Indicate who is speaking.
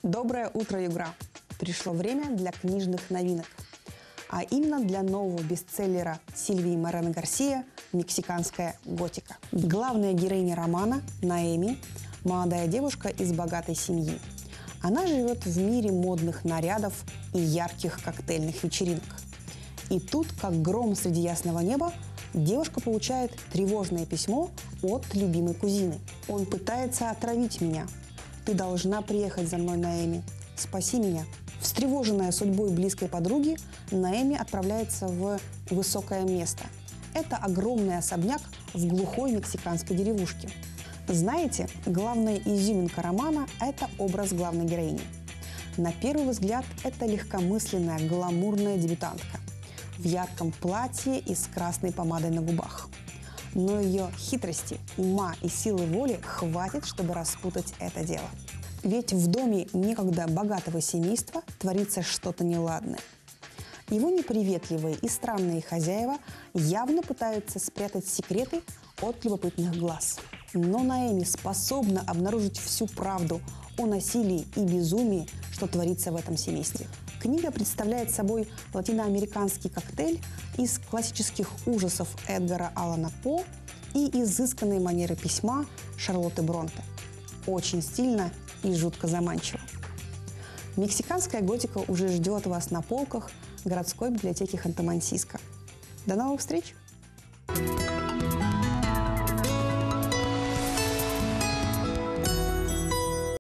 Speaker 1: Доброе утро, Югра! Пришло время для книжных новинок. А именно для нового бестселлера Сильвии Морено Гарсия «Мексиканская готика». Главная героиня романа Ноэми – молодая девушка из богатой семьи. Она живет в мире модных нарядов и ярких коктейльных вечеринок. И тут, как гром среди ясного неба, девушка получает тревожное письмо от любимой кузины. «Он пытается отравить меня. Ты должна приехать за мной, Ноэми. Спаси меня». Встревоженная судьбой близкой подруги, Ноэми отправляется в высокое место. Это огромный особняк в глухой мексиканской деревушке. Знаете, главная изюминка романа – это образ главной героини. На первый взгляд, это легкомысленная, гламурная дебютантка в ярком платье и с красной помадой на губах. Но ее хитрости, ума и силы воли хватит, чтобы распутать это дело. Ведь в доме некогда богатого семейства творится что-то неладное. Его неприветливые и странные хозяева явно пытаются спрятать секреты от любопытных глаз. Но Ноэми способна обнаружить всю правду о насилии и безумии, что творится в этом семействе. Книга представляет собой латиноамериканский коктейль из классических ужасов Эдгара Аллана По и изысканной манеры письма Шарлотты Бронте. Очень стильно и жутко заманчиво. Мексиканская готика уже ждет вас на полках городской библиотеки Ханты-Мансийско. До новых встреч!